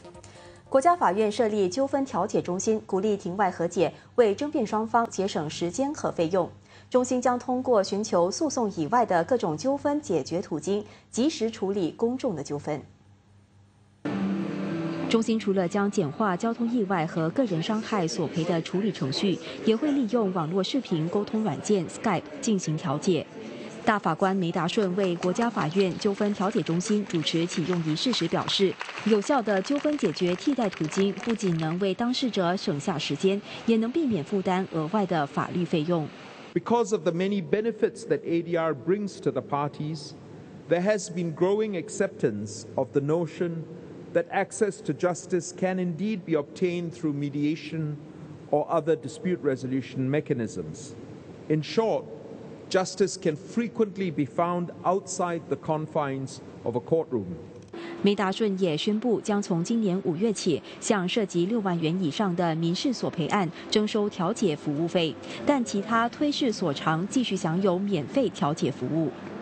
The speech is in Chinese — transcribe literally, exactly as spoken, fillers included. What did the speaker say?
国家法院设立纠纷调解中心，鼓励庭外和解，为争辩双方节省时间和费用。中心将通过寻求诉讼以外的各种纠纷解决途径，及时处理公众的纠纷。 中心除了将简化交通意外和个人伤害索赔的处理程序，也会利用网络视频沟通软件 Skype 进行调解。大法官梅达顺为国家法院纠纷调解中心主持启用仪式时表示，有效的纠纷解决替代途径不仅能为当事者省下时间，也能避免负担额外的法律费用。 Because of the many benefits that A D R brings to the parties, there has been growing acceptance of the notion that access to justice can indeed be obtained through mediation or other dispute resolution mechanisms. In short, justice can frequently be found outside the confines of a courtroom. 梅达顺也宣布，将从今年五月起，向涉及六万元以上的民事索赔案征收调解服务费，但其他推事所长继续享有免费调解服务。